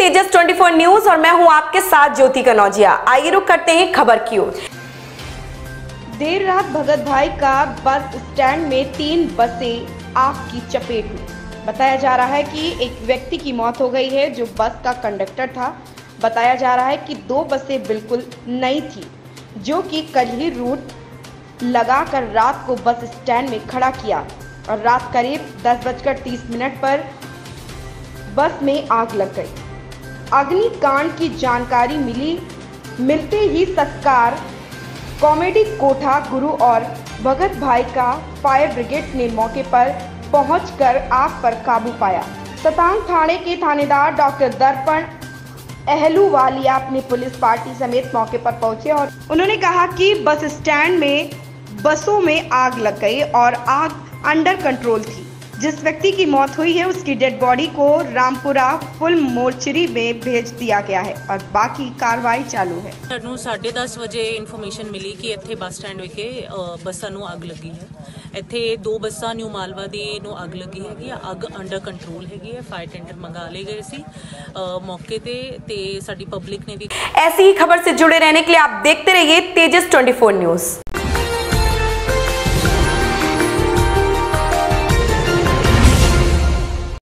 तेजस 24 news और मैं हूं आपके साथ ज्योति कनौजिया। आइए रुक करते हैं खबर की ओर। देर रात भगत भाई का बस स्टैंड में 3 बसें आग की चपेट में। बताया जा रहा है कि एक व्यक्ति की मौत हो गई है जो बस का कंडक्टर था। बताया जा रहा है कि 2 बसें बिल्कुल नई थी जो कि कल ही रूट लगाकर रात को बस स्टैंड में खड़ा किया और रात करीब 10:30 पर बस में आग लग गई। अग्निकांड की जानकारी मिलते ही सत्कार कॉमेडी कोठा गुरु और भगत भाई का फायर ब्रिगेड ने मौके पर पहुंचकर आग पर काबू पाया। सतांग थाने के थानेदार डॉक्टर दर्पण अहलूवालिया अपनी पुलिस पार्टी समेत मौके पर पहुंचे और उन्होंने कहा कि बस स्टैंड में बसों में आग लग गई और आग अंडर कंट्रोल थी। जिस व्यक्ति की मौत हुई है उसकी डेड बॉडी को रामपुरा फुल मोर्चरी में भेज दिया गया है और बाकी कार्रवाई चालू है। ਸਾਨੂੰ 10:30 ਵਜੇ ਇਨਫੋਰਮੇਸ਼ਨ ਮਿਲੀ ਕਿ ਇੱਥੇ ਬੱਸ ਸਟੈਂਡ ਵਿਖੇ ਬੱਸਾਂ ਨੂੰ ਅੱਗ ਲੱਗੀ ਹੈ। ਇੱਥੇ 2 ਬੱਸਾਂ ਨਿਊ ਮਾਲਵਾ ਦੀ ਨੂੰ ਅੱਗ ਲੱਗੀ ਹੈਗੀ ਆ। ਅੱਗ ਅੰਡਰ ਕੰਟਰੋਲ ਹੈਗੀ ਹੈ। फायर टेंडर मंगा ले गए सी मौके ते साडी पब्लिक ने भी। ऐसी ही खबर से जुड़े रहने के लिए आप देखते रहिए तेजस 24 न्यूज।